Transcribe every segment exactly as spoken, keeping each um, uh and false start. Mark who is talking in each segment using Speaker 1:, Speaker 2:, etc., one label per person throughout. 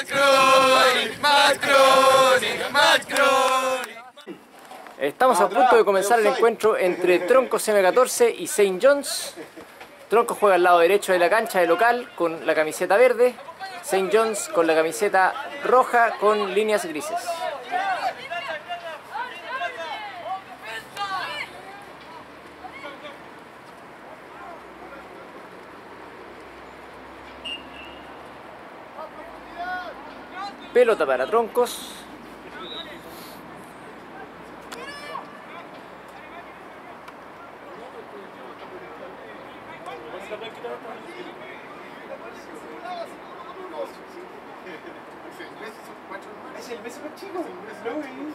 Speaker 1: Matt Groening, Matt Groening, Matt Groening.
Speaker 2: Estamos a punto de comenzar el encuentro entre Troncos eme catorce y Saint John's. Troncos juega al lado derecho de la cancha de local con la camiseta verde. Saint John's con la camiseta roja con líneas grises. Pelota para Troncos.
Speaker 3: Es el beso más chico, no, güey.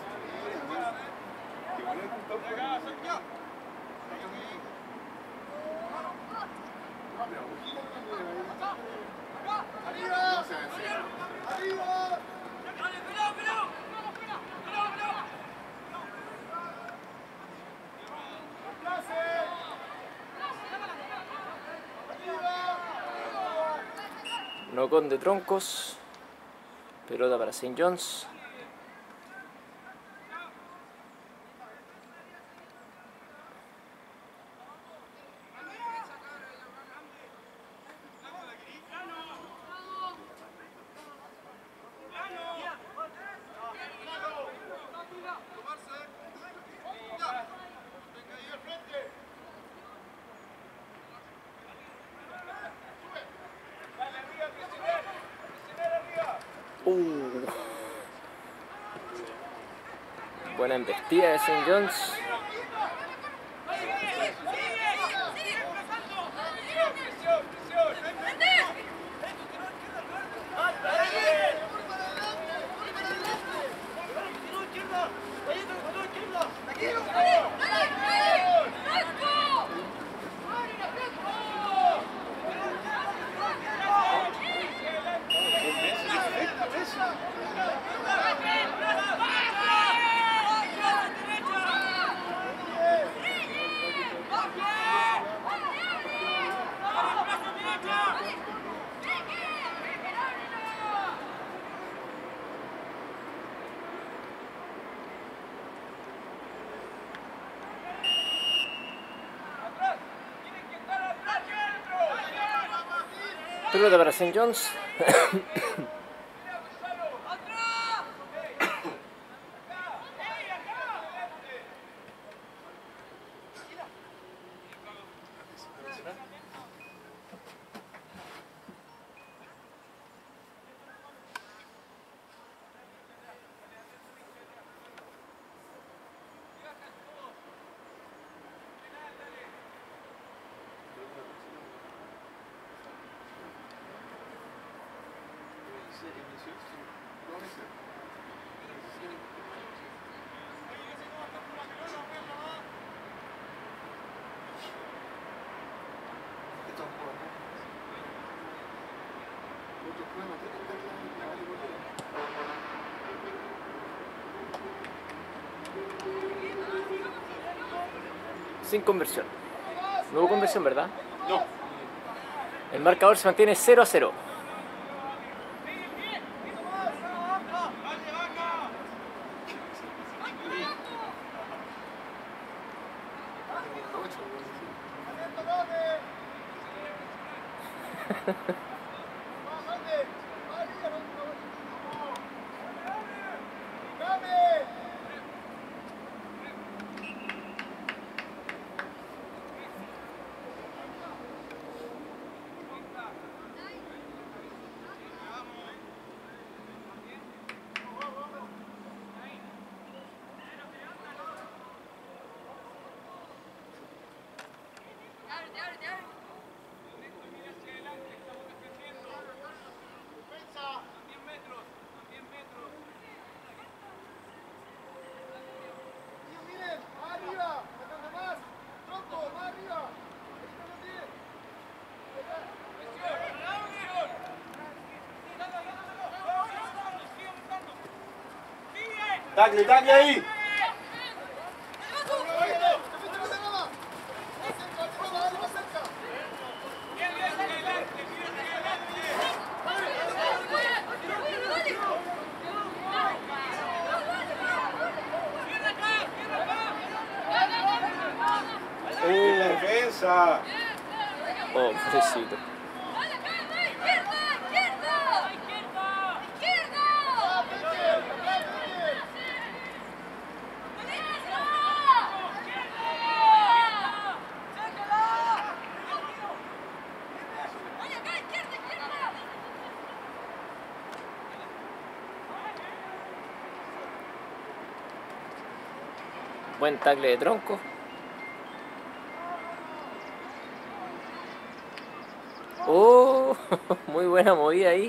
Speaker 2: No con de Troncos. Pelota para Saint John's. Uh. Buena embestida de Saint John's. Pelota para Saint John's. Sin conversión. No hubo conversión, ¿verdad?
Speaker 3: No.
Speaker 2: El marcador se mantiene cero a cero.
Speaker 3: Tacle, tacle ahí. Esa.
Speaker 2: Oh, pobrecito. Buen tackle de Tronco. Oh, muy buena movida ahí.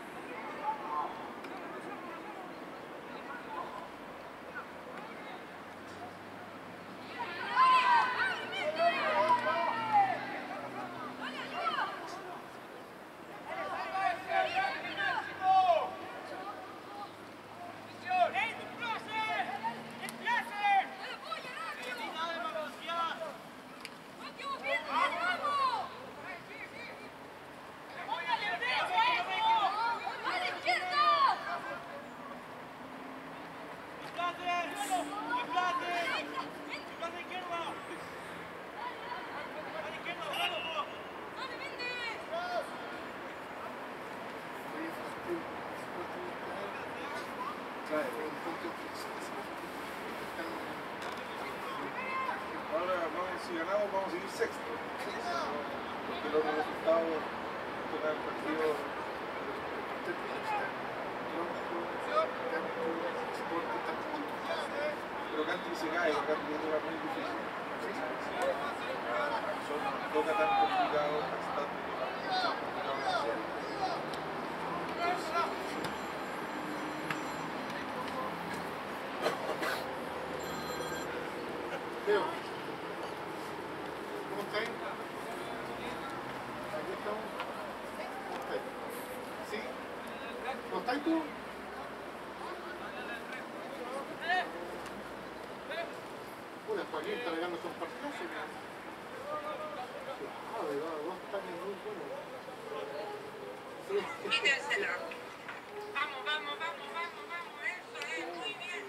Speaker 3: Ahora vamos, si ganamos vamos a seguir sexto. Porque los resultados tocan el partido. Pero Canty se cae, Canty es muy difícil. Son toca tan complicado, bastante complicado.
Speaker 4: Leo, ¿cómo estáis? Aquí estamos. ¿Cómo estáis? ¿Sí? ¿Cómo estáis tú? Una Joaquín está pegando son partidos. Ah, de verdad, dos taques muy buenos. Sí.
Speaker 5: Quítensela. Vamos, vamos, vamos, vamos, vamos. Eso es, muy bien.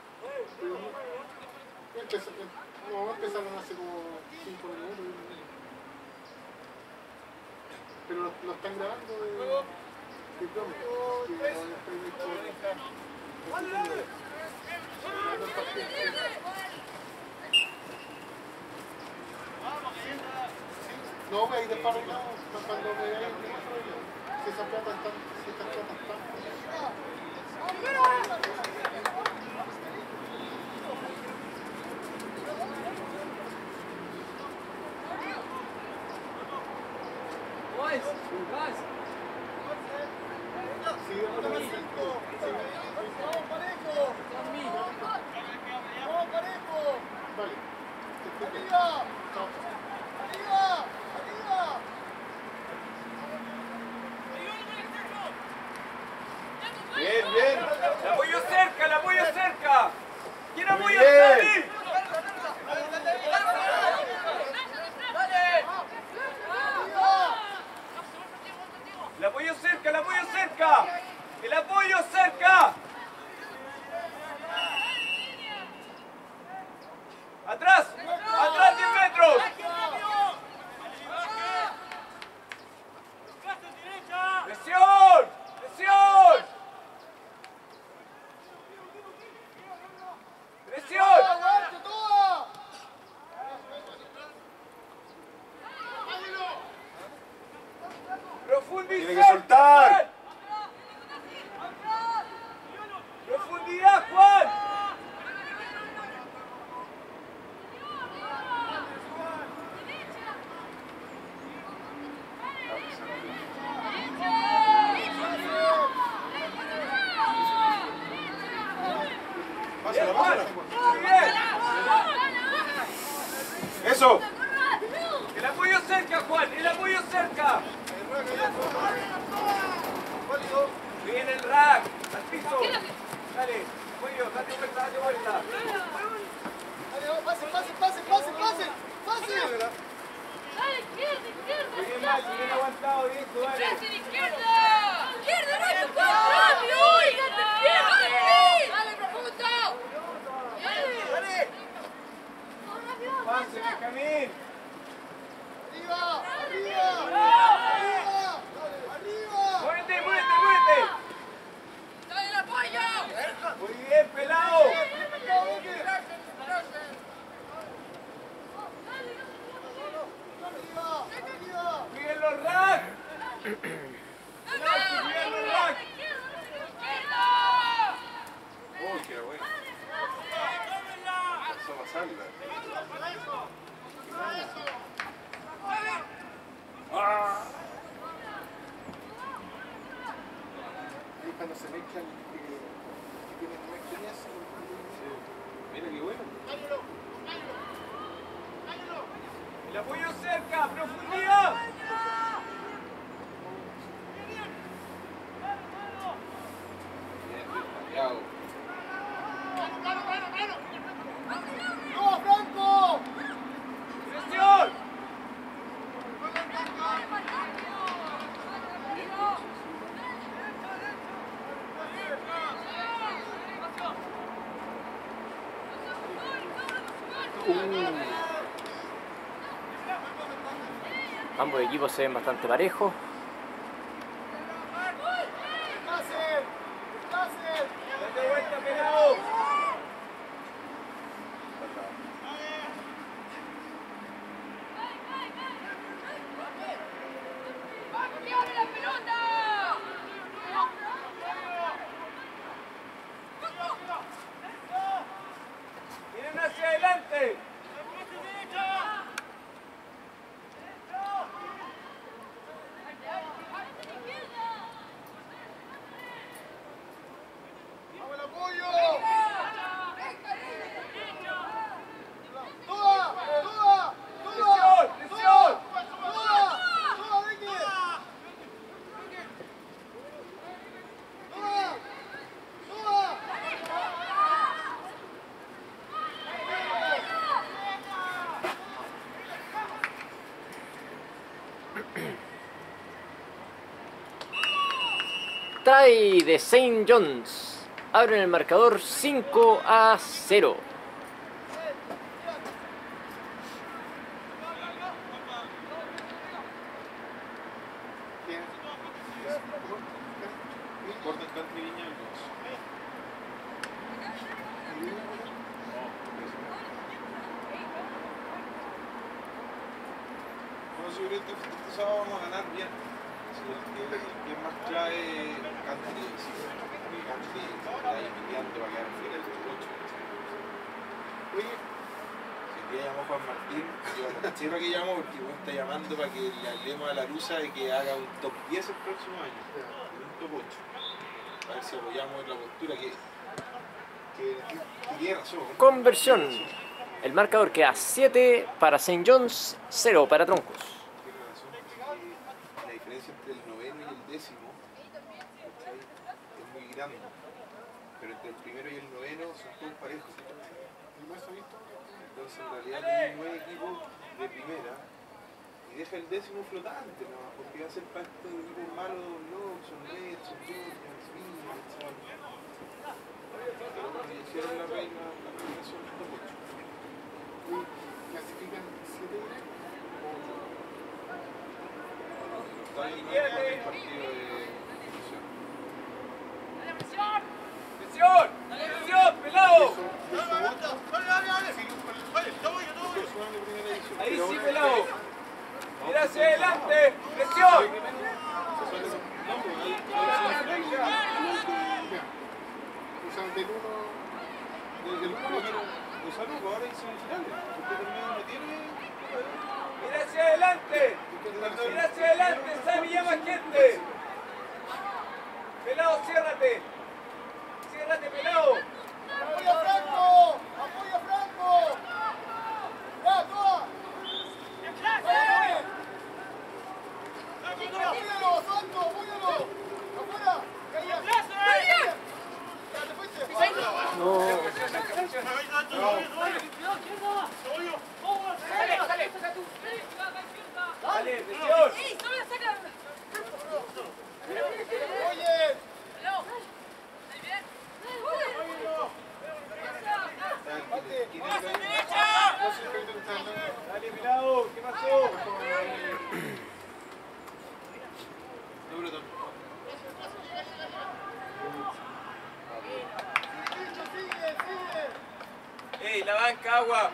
Speaker 4: Empezó, no, empezaron hace como cinco minutos. Pero lo, lo están grabando de, de Chrome, que lo estoy visto. No, me hay de paro no, cuando me vean si esa plata está, si esta plata está.
Speaker 2: Boys, guys.
Speaker 4: Sí, ahora me siento.
Speaker 3: ¡Vamos parejo! ¡Vamos parejo!
Speaker 4: Vale.
Speaker 3: ¡Arriba!
Speaker 4: Chao.
Speaker 3: ¡Arriba! ¡Arriba! Bien, bien.
Speaker 1: ¡El apoyo cerca, el apoyo cerca! ¿Quién apoya
Speaker 3: bien.
Speaker 1: a Xavi? ¡El apoyo cerca, el apoyo cerca! ¡El apoyo cerca! ¡Atrás! ¡Atrás diez metros! ¡Presión! ¡Presión! ¡Presión! ¡Profundizar!
Speaker 3: Tiene que soltar.
Speaker 1: ¡Profundidad, Juan!
Speaker 3: Pásala,
Speaker 1: Juan!
Speaker 3: pásala.
Speaker 1: ¡Muy bien!
Speaker 3: Eso.
Speaker 1: ¡El apoyo cerca, Juan! ¡El apoyo cerca! Bien el rack, al piso. Dale, apoyo, date vuelta, date vuelta.
Speaker 3: Pase, pase, pase, pase, pase. Pase.
Speaker 6: ¡Dale, izquierda, izquierda!
Speaker 1: Muy bien, Macho, bien aguantado, bien, tú, dale.
Speaker 6: ¡Izquierda, izquierda! ¡Izquierda, no es tu rápido! ¡Izquierda, izquierda! ¡Dale, profundo! ¡Dale!
Speaker 1: Pase, Benjamín.
Speaker 4: cuando se mezclan que, que tienen más experiencia.
Speaker 3: Mira qué bueno.
Speaker 1: El apoyo cerca, profundidad.
Speaker 3: Bien, despaciado.
Speaker 4: ¡No, Franco!
Speaker 1: ¡Presión!
Speaker 2: Ambos equipos se ven bastante parejos.
Speaker 4: ¡Láser! ¡Láser!
Speaker 1: ¡Date vuelta, pelado!
Speaker 6: ¡Vamos, que abre la pelota!
Speaker 1: ¡Miren hacia adelante!
Speaker 4: ¡Vamos el apoyo! ¡Toda! ¡Toda! ¡Toda!
Speaker 1: ¡Presión! ¡Presión!
Speaker 4: ¡Toda! ¡Toda, Becky! ¡Toda! ¡Toda!
Speaker 2: Trae de Saint John's. Abren el marcador cinco a cero.
Speaker 3: Gordon Country Viña del dos. Bueno, si ahorita este sábado vamos a ganar bien. Si el que, el que más trae Country, si Country está ahí peleando para quedar fuera del ocho.
Speaker 4: Oye,
Speaker 3: Si el día llamó Juan Martín, yo la chirra que llamo porque vos está llamando para que le hablemos a la Lusa de que haga un top diez el próximo año, un top ocho. A ver si apoyamos la postura que, que, que tiene razón.
Speaker 2: Conversión. El marcador queda siete para Saint John's, cero para Troncos.
Speaker 3: Tiene razón, porque la diferencia entre el noveno y el décimo, ¿cachai?, es muy grande. Pero entre el primero y el noveno son todos parejos. Entonces en realidad tiene nueve equipos de primera y deja el décimo flotante, ¿no? Porque va a ser para estos equipos malos, no, son Nets, son Juniors, Viñas, son... Pero cuando hicieron la reina, la reina son top ocho.
Speaker 4: clasifican siete
Speaker 3: Está bien, el partido de institución.
Speaker 1: ¡Presión! ¡Presión, pelado! Ahí sí, pelado. Mira hacia adelante. ¡Presión!
Speaker 4: O sea, del uno...
Speaker 3: Desde el primero de salud, ahora hay semifinales. Porque terminado no tiene...
Speaker 1: Mira hacia adelante. Cuando mira hacia adelante, Sammy llama gente. Pelado, ciérrate. Ciérrate, pelado.
Speaker 4: ¡Apoya a Franco! ¡Apoya a Franco! ¡Ya, toda! ¡Apóyalo, Santo! ¡Apóyalo! ¡Afuera! ¡Calla! ¡Ya te fuiste!
Speaker 1: Dale, presión.
Speaker 6: ¡Ey, no me la sacan!
Speaker 4: ¡Oye!
Speaker 6: ¡Pelado! ¿Ahí bien?
Speaker 1: Dale, pelado. ¿Qué pasó?
Speaker 3: No, pero
Speaker 1: ¡Ey, la banca, agua!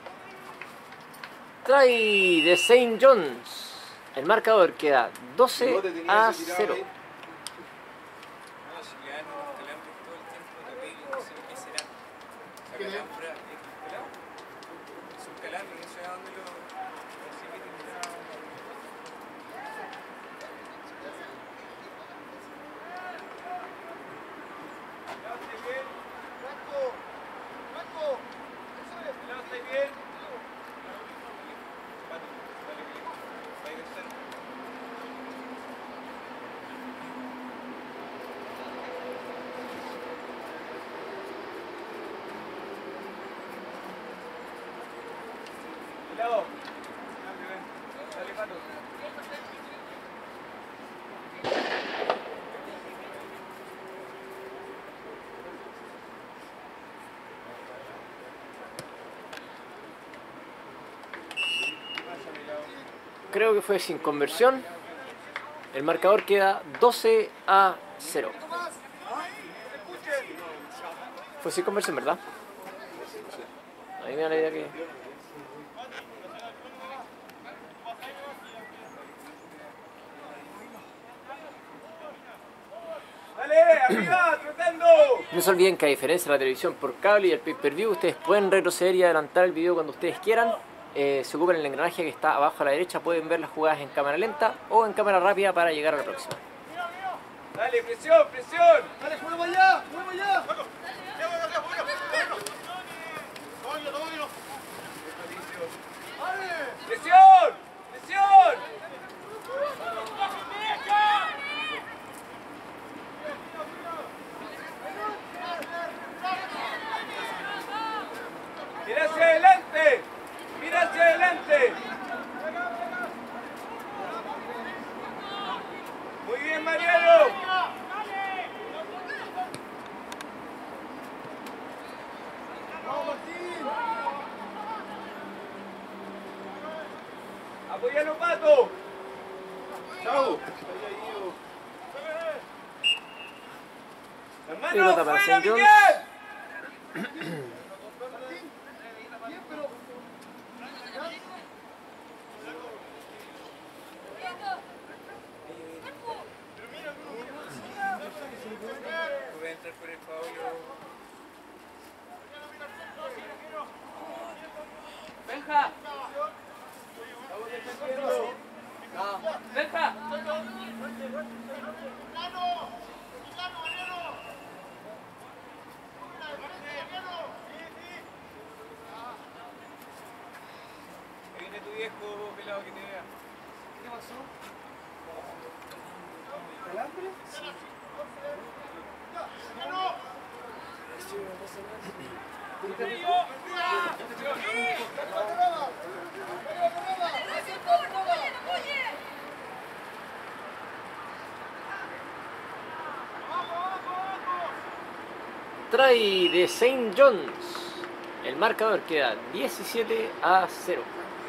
Speaker 2: Trae de Saint John's. El marcador queda doce a cero.
Speaker 1: No, si le dan unos calambres todo el tiempo, te peguen, no sé qué será. La calambra, ¿es pelado? Es un calambre, no sé a dónde lo... No sé qué tendrá.
Speaker 2: creo que fue sin conversión. El marcador queda doce a cero. Fue sin conversión, ¿verdad? A mí me da la idea que...
Speaker 1: ¡Dale! ¡Arriba! ¡Trotando!
Speaker 2: No se olviden que a diferencia de la televisión por cable y el pay-per-view, ustedes pueden retroceder y adelantar el video cuando ustedes quieran. Eh, se ocupan el engranaje que está abajo a la derecha, pueden ver las jugadas en cámara lenta o en cámara rápida para llegar a la próxima.
Speaker 1: ¡Dale! ¡Presión! ¡Presión!
Speaker 4: Dale, juega allá, juega allá.
Speaker 1: ¡Presión! ¡Presión! ¡Mira hacia adelante! ¡Mira hacia adelante! ¡Muy bien, Mariano! ¡Apóyalo, Pato!
Speaker 3: ¡Chao!
Speaker 1: ¡Hermano,
Speaker 2: Pelota para
Speaker 1: fuera,
Speaker 2: Saint John's.
Speaker 1: Miguel! Voy a entrar por el Pablo. ¡Benja! No. ¡Benja! Ahí viene tu viejo pelado que te vea. ¿Qué pasó? ¿El hambre?
Speaker 2: Try de Saint John's. El marcador queda diecisiete a cero.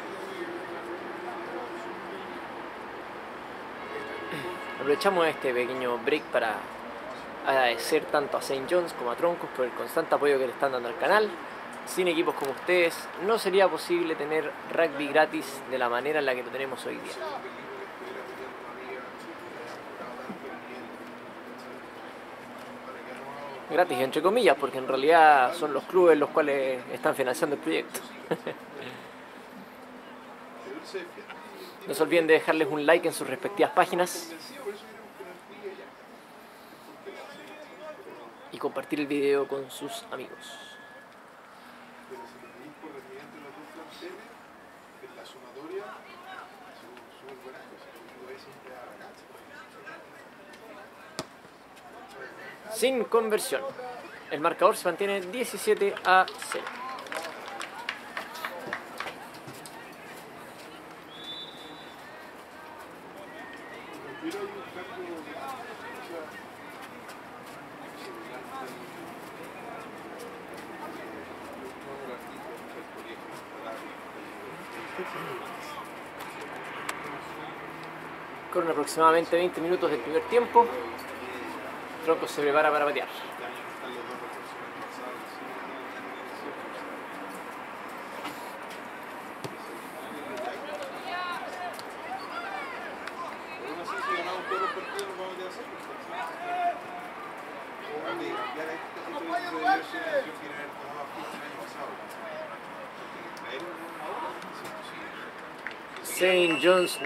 Speaker 2: Aprovechamos este pequeño break para agradecer tanto a Saint John's como a Troncos por el constante apoyo que le están dando al canal. Sin equipos como ustedes no sería posible tener rugby gratis de la manera en la que lo tenemos hoy día. Gratis entre comillas, porque en realidad son los clubes los cuales están financiando el proyecto. No se olviden de dejarles un like en sus respectivas páginas y compartir el video con sus amigos.
Speaker 3: Pero si lo medís por rendimiento de los dos planteles, en la sumatoria, son súper buenas cosas. Lo que siempre a la cancha.
Speaker 2: Sin conversión. El marcador se mantiene diecisiete a cero.
Speaker 3: Pero hay un cambio de
Speaker 2: Con aproximadamente veinte minutos del primer tiempo, Troncos se prepara para patear. Saint John's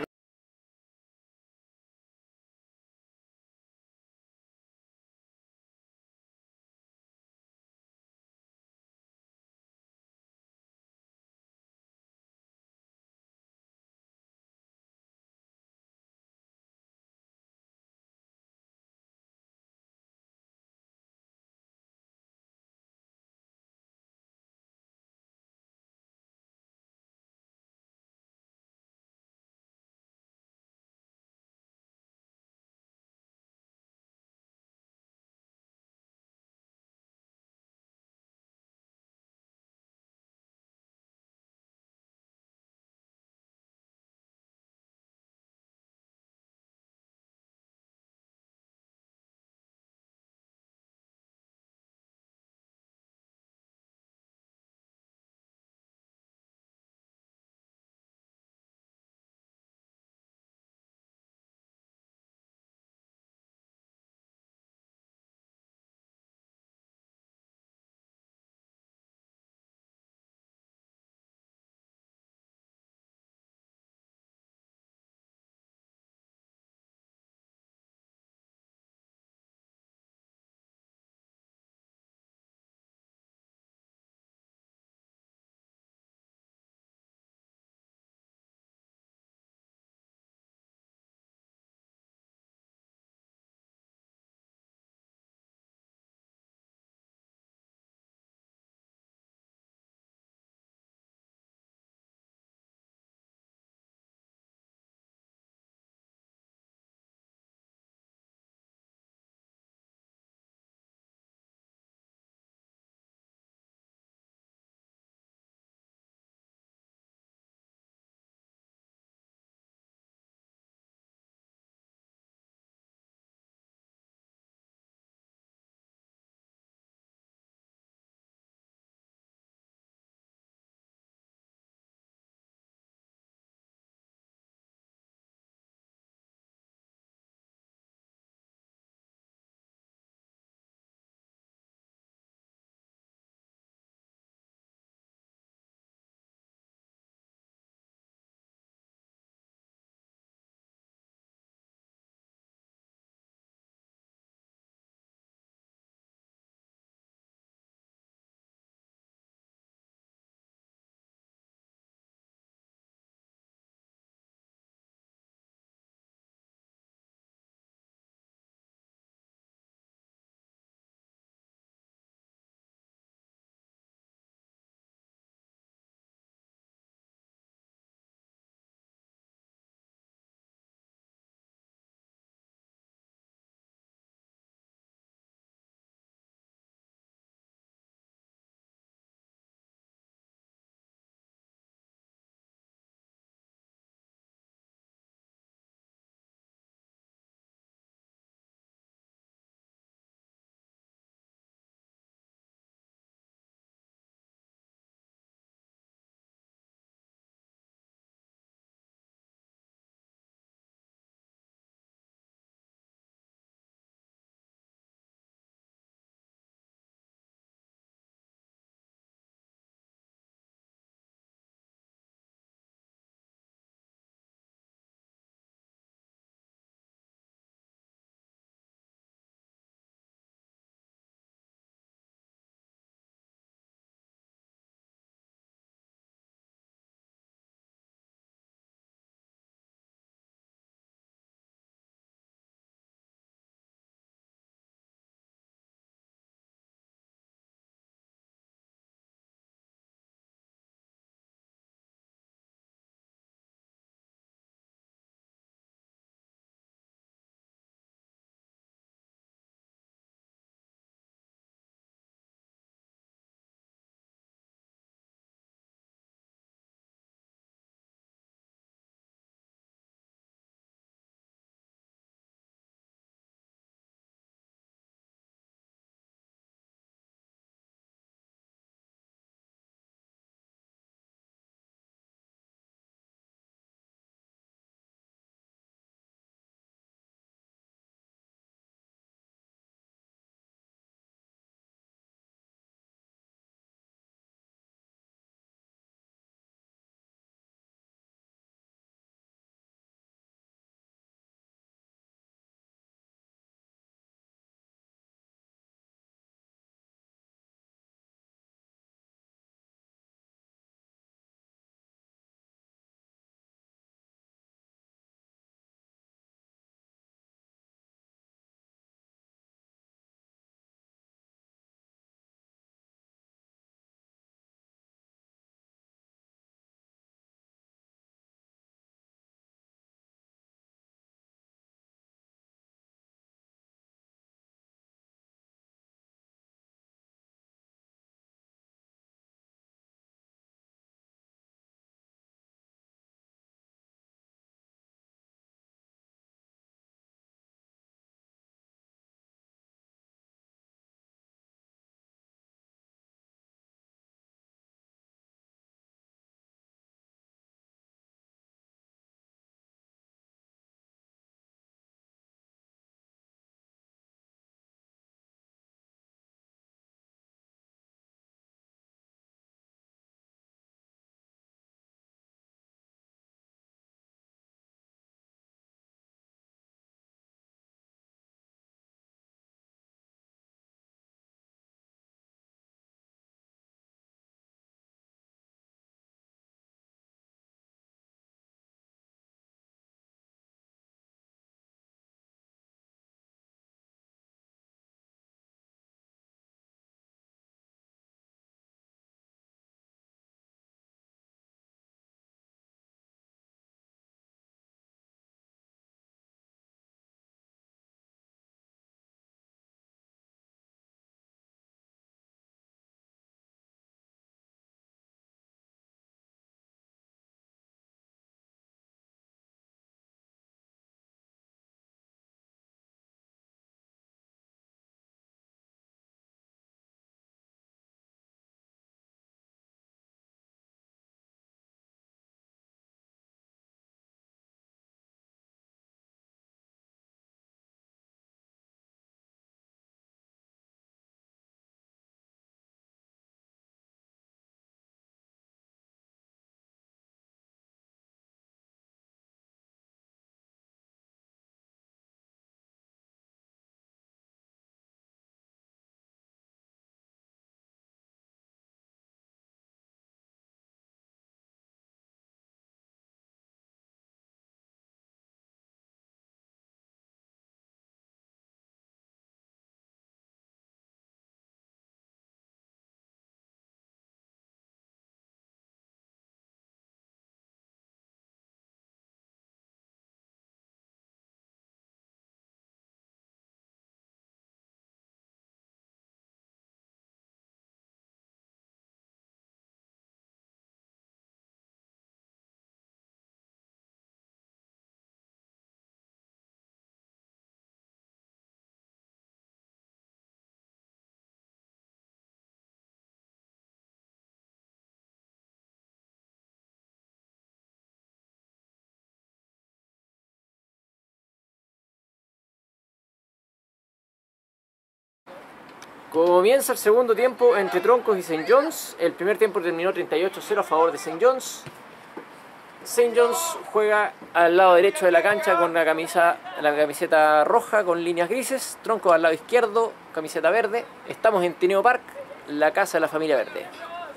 Speaker 2: Comienza el segundo tiempo entre Troncos y Saint John's. El primer tiempo terminó treinta y ocho a cero a favor de Saint John's. Saint John's juega al lado derecho de la cancha con la, camisa, la camiseta roja con líneas grises. Troncos al lado izquierdo, camiseta verde. Estamos en Tineo Park, la casa de la familia verde.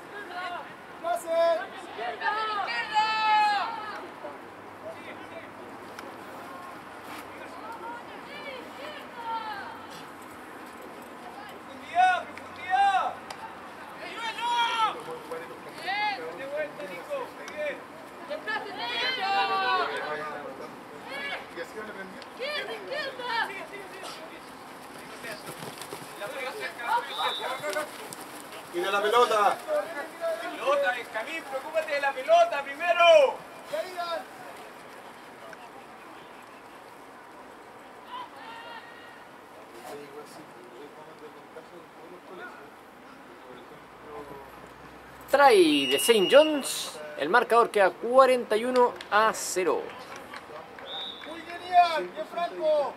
Speaker 3: ¡Mira la pelota!
Speaker 1: Pelota, Benjamín, preocúpate de la pelota primero.
Speaker 2: Trae de Saint John's. El marcador queda cuarenta y uno a cero.
Speaker 4: Muy genial, bien Franco.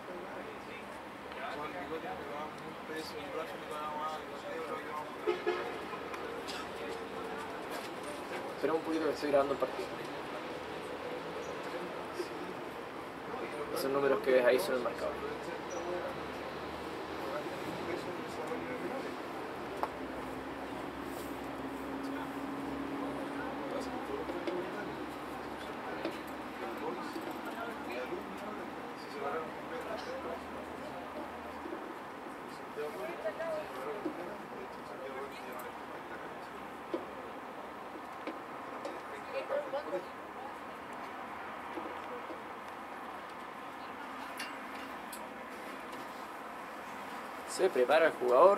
Speaker 2: Espera un poquito que estoy grabando el partido. Esos números que ves ahí son el marcador. Se prepara el jugador.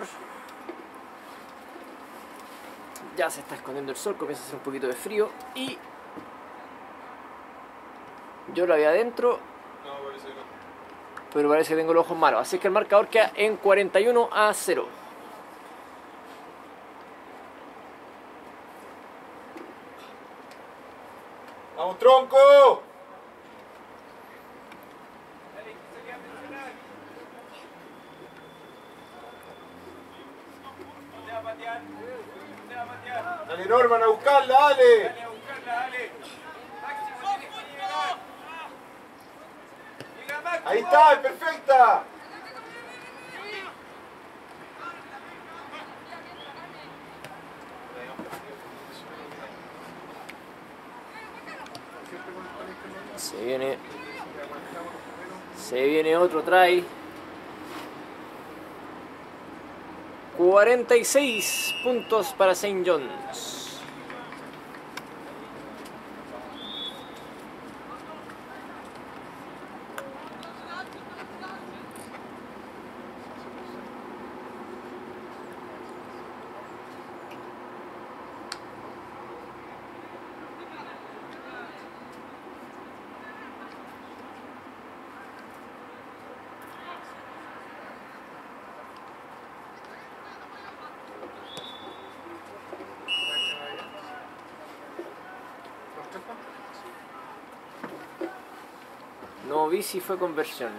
Speaker 2: Ya se está escondiendo el sol, comienza a hacer un poquito de frío. Y yo lo había adentro,
Speaker 3: No, parece que no.
Speaker 2: pero parece que tengo los ojos malos. Así que el marcador queda en cuarenta y uno a cero.
Speaker 3: ¡Vamos, Tronco! Dale, Norman, a buscarla, dale.
Speaker 1: Dale a buscarla, dale. Máximo, tienes que llegar. Llega Máximo.
Speaker 3: Ahí está, es perfecta.
Speaker 2: Se viene. Se viene otro try. cuarenta y seis puntos para Saint John's. No vi si fue conversión.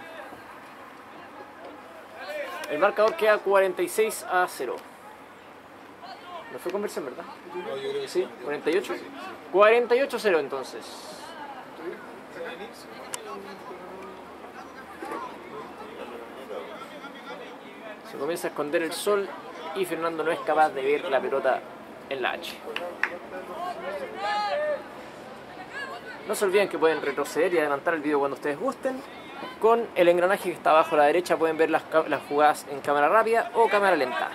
Speaker 2: El marcador queda cuarenta y seis a cero. No fue conversión, ¿verdad?
Speaker 3: No, yo creo que
Speaker 2: Sí, cuarenta y ocho. cuarenta y ocho a cero entonces. Se comienza a esconder el sol y Fernando no es capaz de ver la pelota en la H. No se olviden que pueden retroceder y adelantar el video cuando ustedes gusten. Con el engranaje que está abajo a la derecha pueden ver las, las jugadas en cámara rápida o cámara lenta.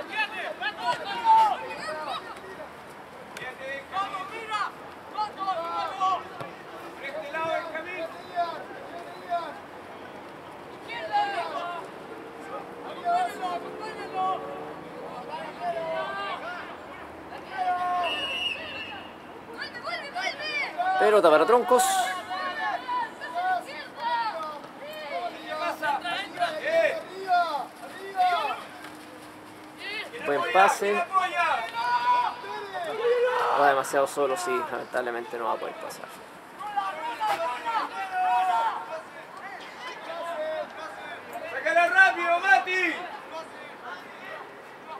Speaker 2: Pelota para Troncos. Buen pase. Va demasiado solo, sí, lamentablemente no va a poder pasar.
Speaker 1: ¡Sácala rápido, Mati!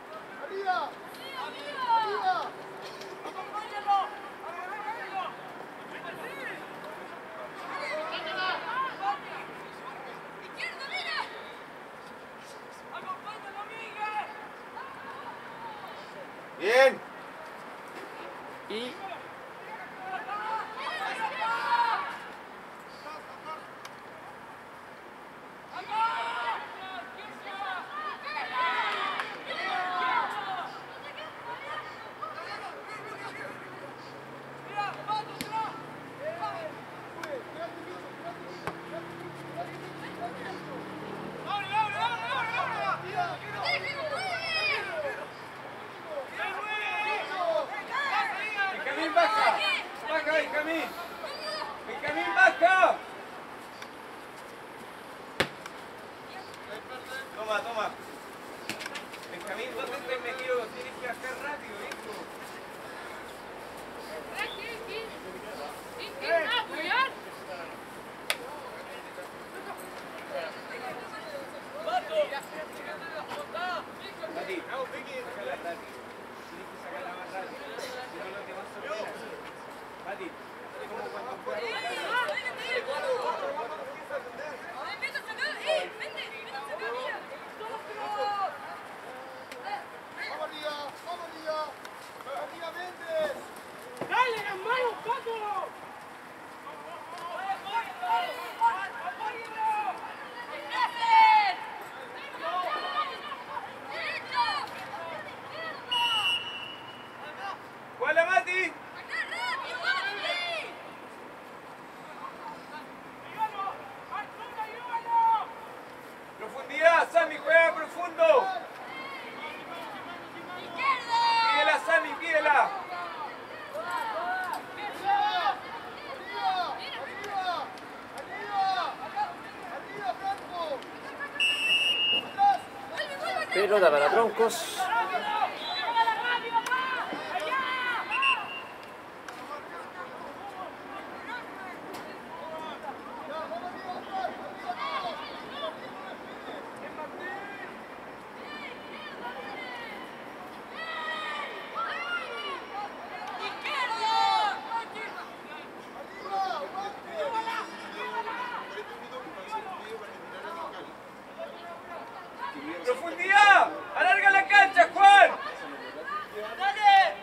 Speaker 3: Bien.
Speaker 2: Y
Speaker 1: Benjamín, baja. Baja, Benjamín. Benjamín, baja. Toma, toma. Benjamín, ¿dónde estás metido? Tienes que bajar rápido, hijo. Tati, saca la Tati. Tienes que sacarla más rápido. Si no, no te vas a sorprender. Tati, como cuando
Speaker 4: ¡Vamos, Río! ¡Vamos, Río! ¡Arriba, Méndez!
Speaker 5: ¡Dale las manos, Paco!
Speaker 1: ¡Juala, Mati! ¡Profundidad! ¡Sammy, juega profundo! ¡Pídela, Sammy, pídela!
Speaker 2: pelota para Troncos.
Speaker 1: ¡Profundidad! ¡Alarga la cancha, Juan! ¡Dale!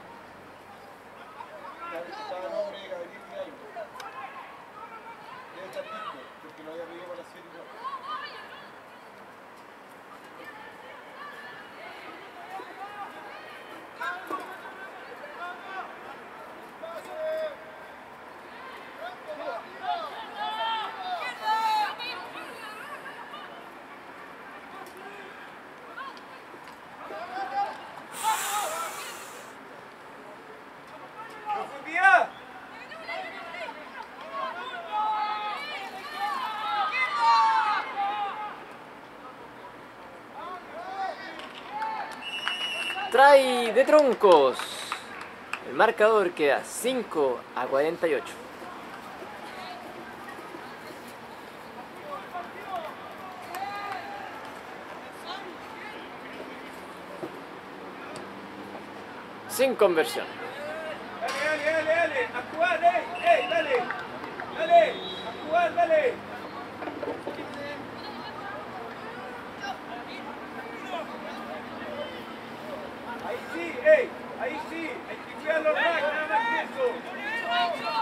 Speaker 1: ¡Profundidad!
Speaker 2: Try de Troncos. El marcador queda cinco a cuarenta y ocho. Sin conversión.
Speaker 1: Dale, dale, dale, dale, a jugar, ey, ey, dale, dale, a jugar, dale. Ahí sí, ey, ahí sí, hay que cuidar los racks, nada más que eso.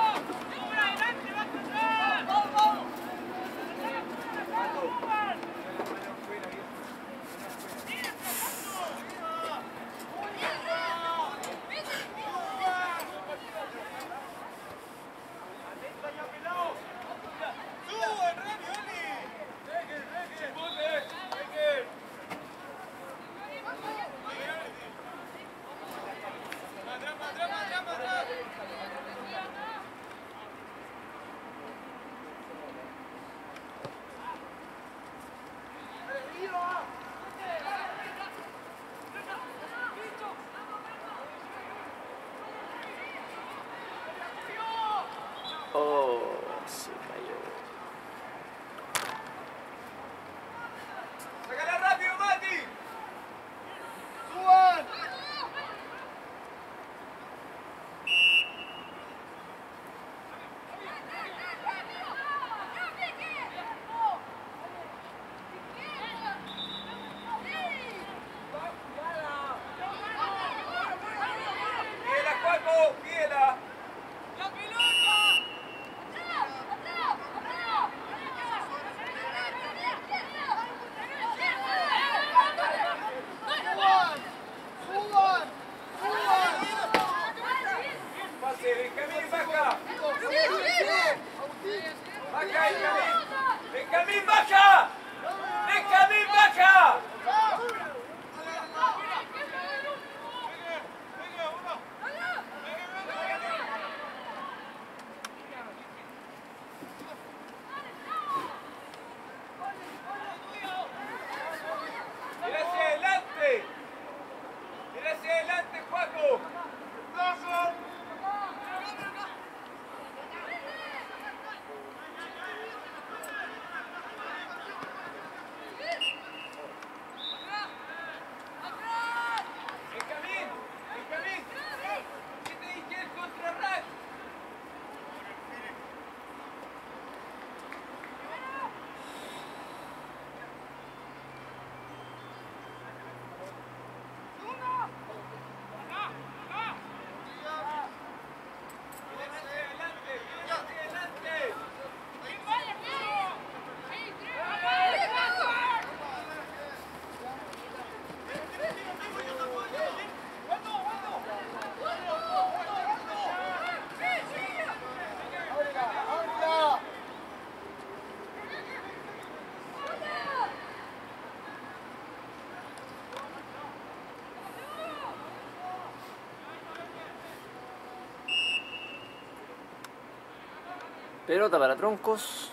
Speaker 2: Pelota para Troncos.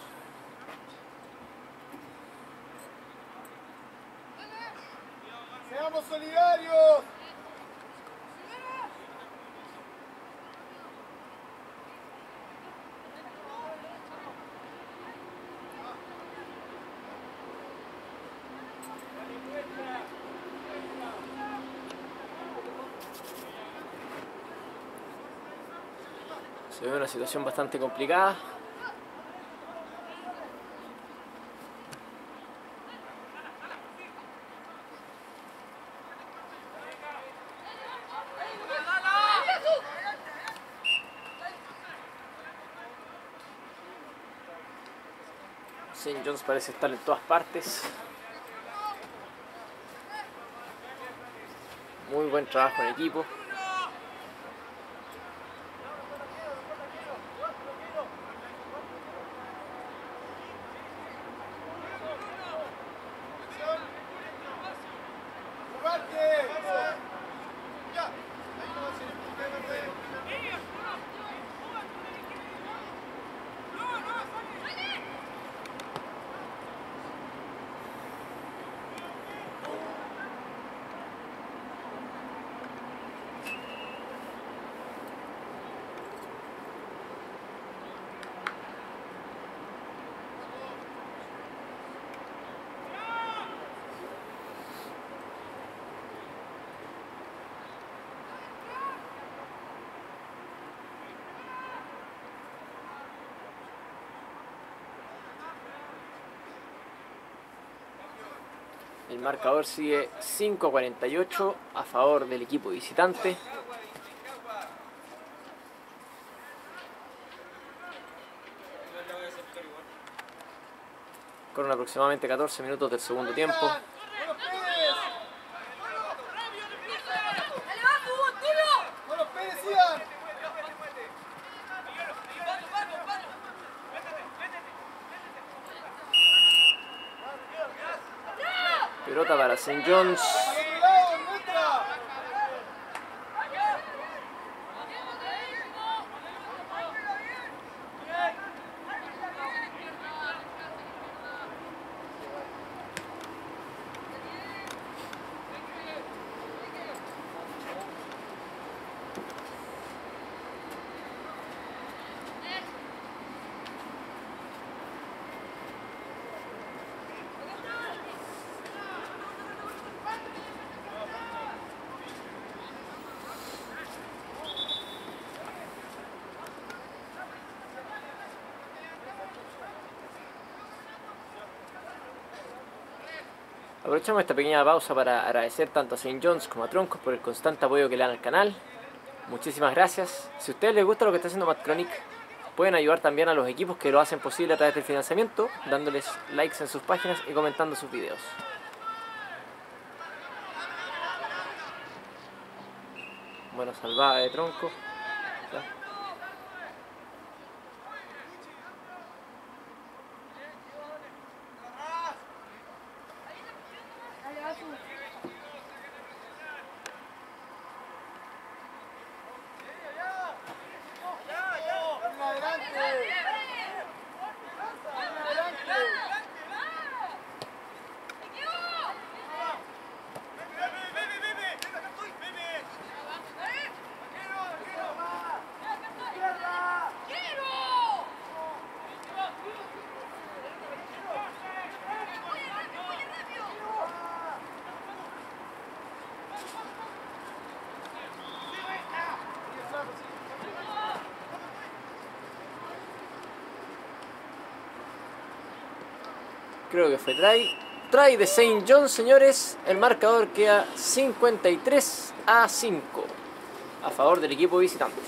Speaker 4: ¡Seamos solidarios!
Speaker 2: Se ve una situación bastante complicada. Saint John's parece estar en todas partes. Muy buen trabajo en equipo. El marcador sigue cinco a cuarenta y ocho a favor del equipo visitante. Con aproximadamente catorce minutos del segundo tiempo.
Speaker 6: ¡Dale, va, fútbol, tuyo!
Speaker 4: ¡No los pegues, Ian!
Speaker 2: Pelota para Saint John's.
Speaker 4: ¡Otro lado, nuestra!
Speaker 2: Aprovechamos esta pequeña pausa para agradecer tanto a Saint John's como a Troncos por el constante apoyo que le dan al canal. Muchísimas gracias. Si a ustedes les gusta lo que está haciendo Madchronic, pueden ayudar también a los equipos que lo hacen posible a través del financiamiento, dándoles likes en sus páginas y comentando sus videos. Buena salvada de Tronco.
Speaker 6: Dale, va, tú.
Speaker 2: Creo que fue try. Try de Saint John's, señores. El marcador queda cincuenta y tres a cinco a favor del equipo visitante.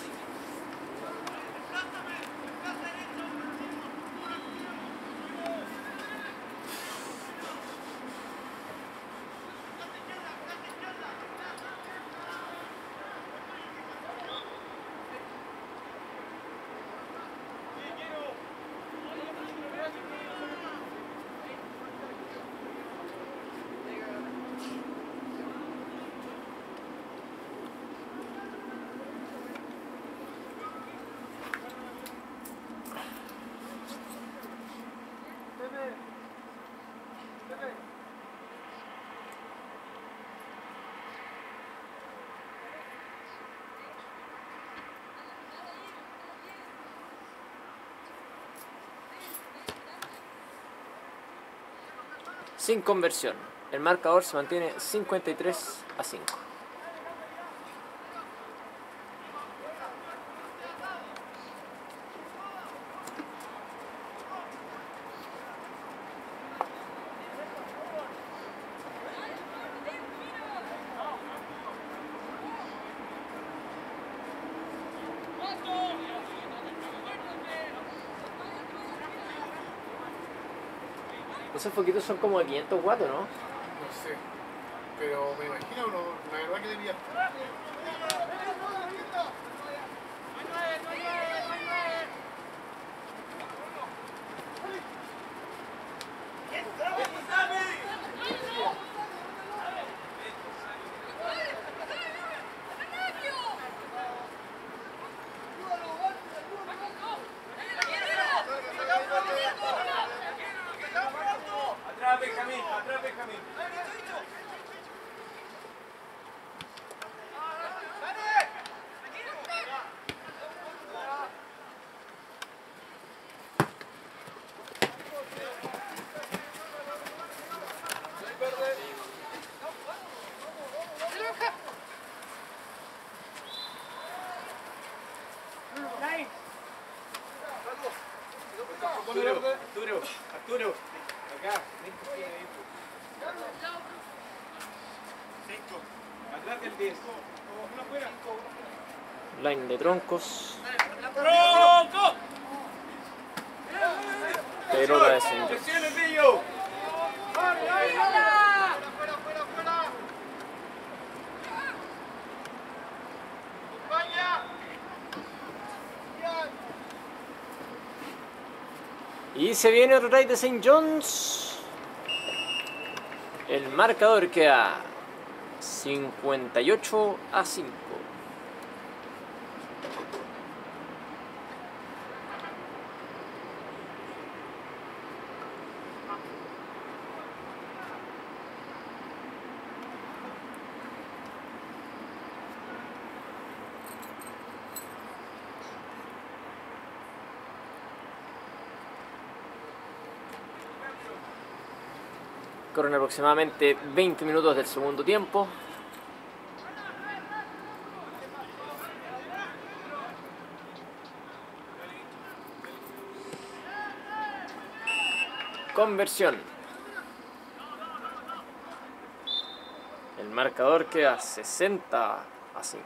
Speaker 2: sin conversión. El marcador se mantiene cincuenta y tres a cinco. Esos foquitos son como de quinientos watts, ¿no?
Speaker 4: No sé. Pero me imagino, no, la verdad que debía estar.
Speaker 1: Atrás, Benjamín, atrás, Benjamín. Arturo, Arturo, Arturo. Acá, Nico tiene ahí. Cinco. Atrás del diez. Uno afuera.
Speaker 2: Line de troncos.
Speaker 1: ¡Tronco!
Speaker 2: Pelota de Saint John's.
Speaker 1: ¡Presión, Emilio!
Speaker 2: Y se viene otro try de Saint John's. El marcador queda cincuenta y ocho a cinco. Corren aproximadamente veinte minutos del segundo tiempo. Conversión. El marcador queda sesenta a cinco.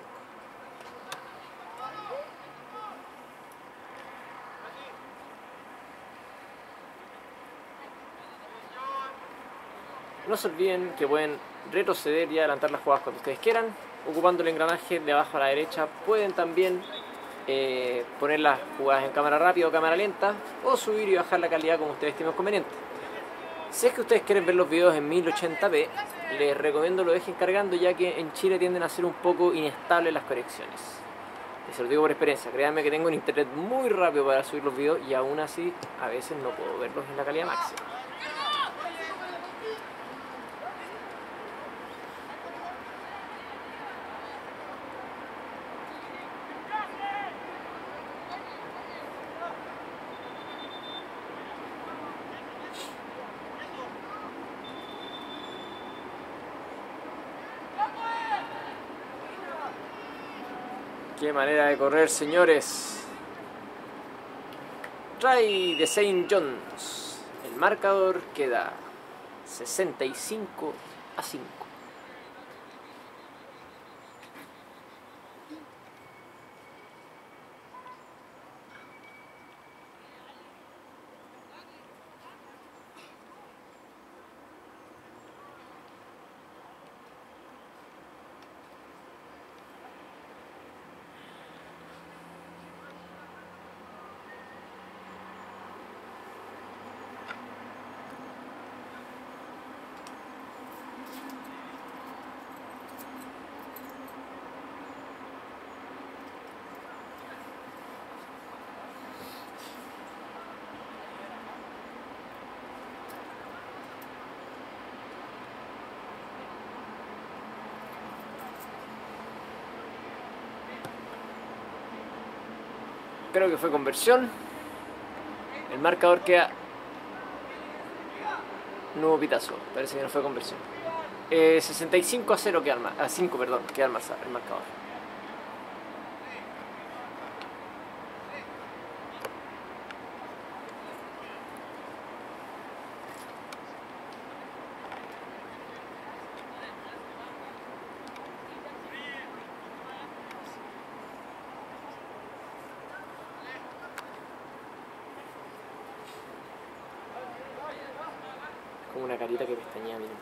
Speaker 2: No se olviden que pueden retroceder y adelantar las jugadas cuando ustedes quieran. Ocupando el engranaje de abajo a la derecha pueden también eh, poner las jugadas en cámara rápida o cámara lenta, o subir y bajar la calidad como ustedes estimen conveniente. Si es que ustedes quieren ver los videos en mil ochenta p, les recomiendo lo dejen cargando, ya que en Chile tienden a ser un poco inestables las conexiones. Y se lo digo por experiencia, créanme que tengo un internet muy rápido para subir los videos y aún así a veces no puedo verlos en la calidad máxima. Qué manera de correr, señores. Try de Saint John's. El marcador queda sesenta y cinco a cinco. Creo que fue conversión. El marcador queda No hubo pitazo, parece que no fue conversión. Eh, sesenta y cinco a cero queda el mar- a cinco, perdón, queda el, marza- el marcador. Como una carita que pestañea, miren.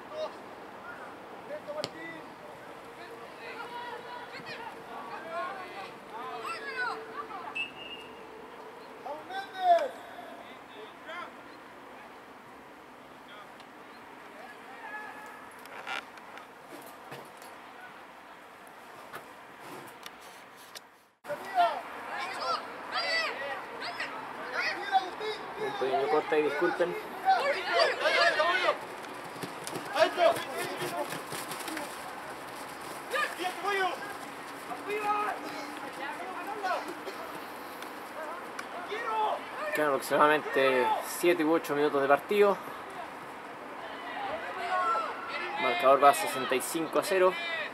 Speaker 2: Un pequeño corte y disculpen. Quedan aproximadamente siete u ocho minutos de partido. Marcador va a sesenta y cinco a cero.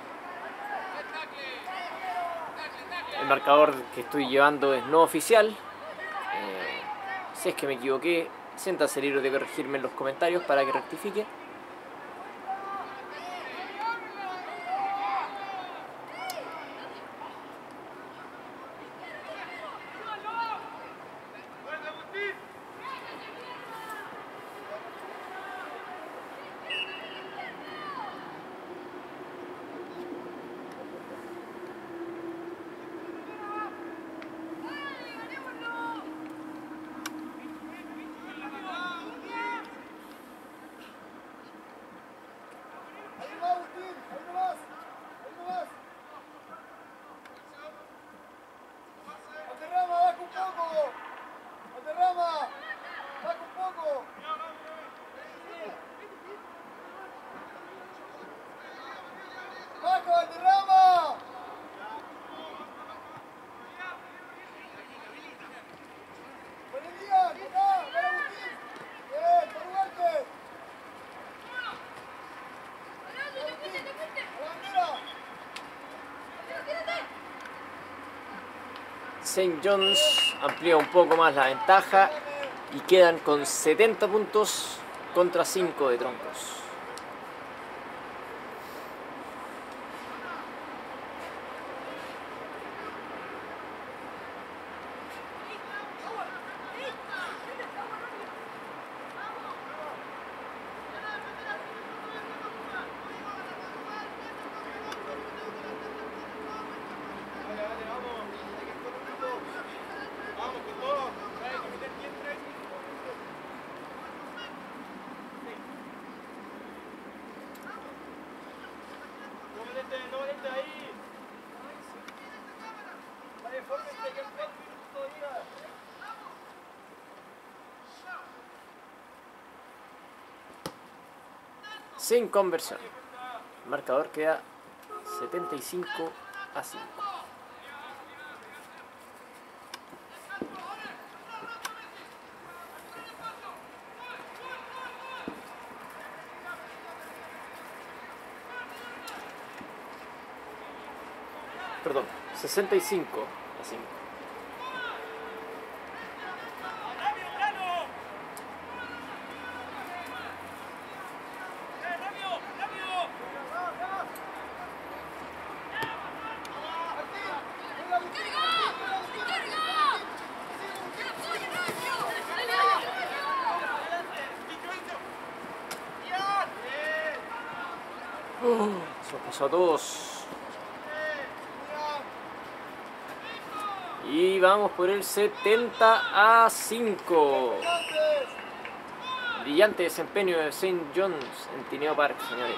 Speaker 2: El marcador que estoy llevando es no oficial. Eh, si es que me equivoqué, siéntase libre de corregirme en los comentarios para que rectifique. Saint John's amplía un poco más la ventaja y quedan con setenta puntos contra cinco de Troncos. Sin conversión. El marcador queda setenta y cinco a cinco. Perdón, sesenta y cinco a cinco. Se nos pasó a todos. Y vamos por el setenta a cinco. Brillante desempeño de Saint John's en Tineo Park, señores.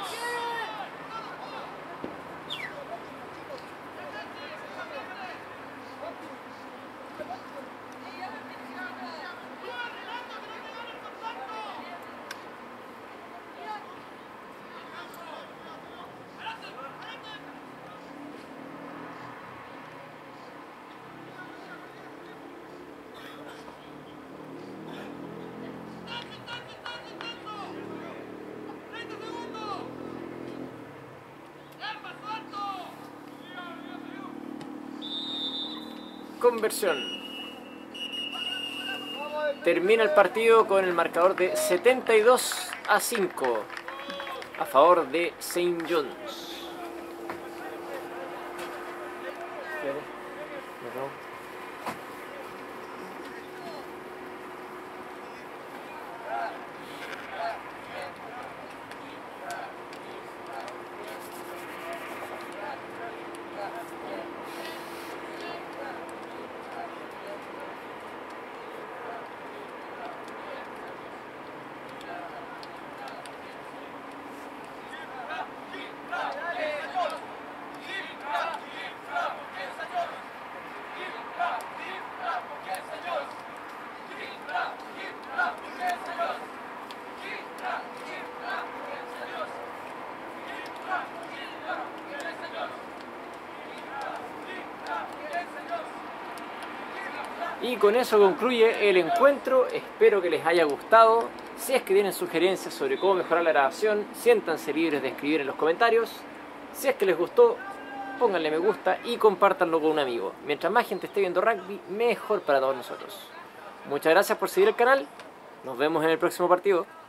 Speaker 2: conversión. Termina el partido con el marcador de setenta y dos a cinco a favor de Saint John's. Y con eso concluye el encuentro. Espero que les haya gustado. Si es que tienen sugerencias sobre cómo mejorar la grabación, siéntanse libres de escribir en los comentarios. Si es que les gustó, pónganle me gusta y compártanlo con un amigo. Mientras más gente esté viendo rugby, mejor para todos nosotros. Muchas gracias por seguir el canal. Nos vemos en el próximo partido.